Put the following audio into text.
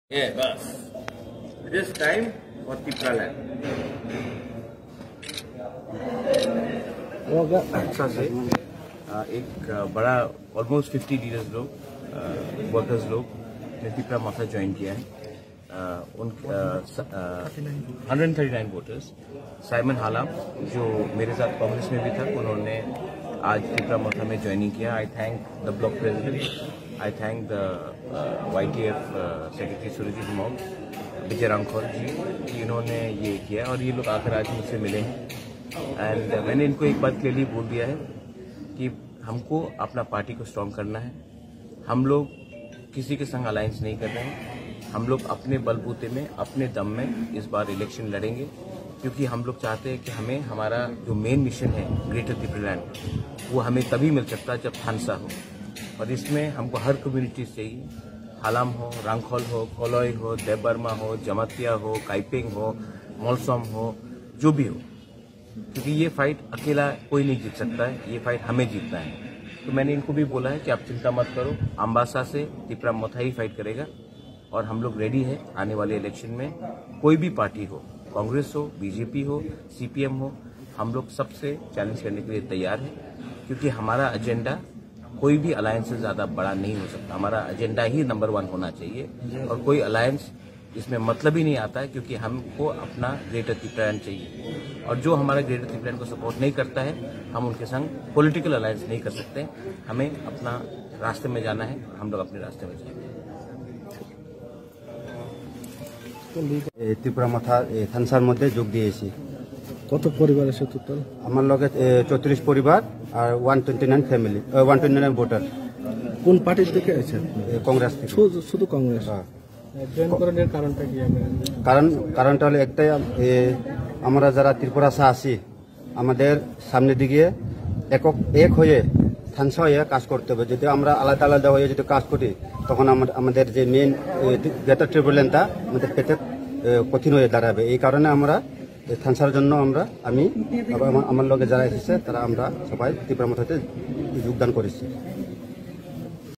Yeah, बस. This time for Tipra land. अच्छा से एक बड़ा ऑलमोस्ट 50 लीडर्स लोग वर्कर्स लोग ने तिपरा माथा ज्वाइन किया है. 139 वोटर्स. साइमन हालाम जो मेरे साथ कांग्रेस में भी था, उन्होंने आज तिपरा माथा में ज्वाइनिंग किया. I thank the block president, I thank the YTF secretary Surjit Mog, Vijay Hrangkhawl ji कि इन्होंने ये किया और ये लोग आकर आज मुझसे मिले हैं. एंड मैंने इनको एक बात क्लियरली बोल दिया है कि हमको अपना पार्टी को स्ट्रॉन्ग करना है. हम लोग किसी के संग अलायंस नहीं कर रहे हैं. हम लोग अपने बलबूते में, अपने दम में इस बार इलेक्शन लड़ेंगे, क्योंकि हम लोग चाहते हैं कि हमें हमारा जो मेन मिशन है ग्रेटर त्रिपुरा लैंड, वो हमें तभी मिल सकता है जब थानसा हो. और इसमें हमको हर कम्युनिटी चाहिए. हालाम हो, रांगखोल हो, कोलोई हो, देवबर्मा हो, जमातिया हो, काइपेंग हो, मोलसोम हो, जो भी हो, क्योंकि ये फाइट अकेला कोई नहीं जीत सकता है. ये फाइट हमें जीतना है. तो मैंने इनको भी बोला है कि आप चिंता मत करो, अम्बासा से तिपरा माथा ही फाइट करेगा और हम लोग रेडी है. आने वाले इलेक्शन में कोई भी पार्टी हो, कांग्रेस हो, बीजेपी हो, CPM हो, हम लोग सबसे चैलेंज करने के लिए तैयार है, क्योंकि हमारा एजेंडा कोई भी अलायंस से ज्यादा बड़ा नहीं हो सकता. हमारा एजेंडा ही नंबर 1 होना चाहिए और कोई अलायंस इसमें मतलब ही नहीं आता है, क्योंकि हमको अपना ग्रेटर त्रिपुरा लैंड चाहिए. और जो हमारा ग्रेटर त्रिपुरा लैंड को सपोर्ट नहीं करता है, हम उनके संग पॉलिटिकल अलायंस नहीं कर सकते. हमें अपना रास्ते में जाना है, हम लोग अपने रास्ते में जाएंगे. त्रिपुरा माथा थानसार मध्य যোগ দিয়েছি. কত পরিবার আছে টোটাল? আমার লগে 34 পরিবার আর 129 ফ্যামিলি, 129 ভোটার. কোন পার্টি থেকে আছে? কংগ্রেস থেকে. শুধু কংগ্রেস? জয়েন করার কারণটা কি? কারণটা হলো একটাই, আমরা যারা ত্রিপুরা সা আছি, আমাদের সামনে দিকে এক হয়ে থানসা হয়ে কাজ করতে হবে. যদি আমরা আলাদা আলাদা হয়ে যদি কাজ করি, তখন আমাদের যে মেন গ্রেটার ত্রিপুরা ল্যান্ডটা আমাদের পেতে কঠিন হয়ে দাঁড়াবে. এই কারণে আমরা থানসার জন্য আমি আমার লগে যারা এসেছে তারা আমরা সবাই ত্রিপুরা মাথাতে যোগদান করেছি.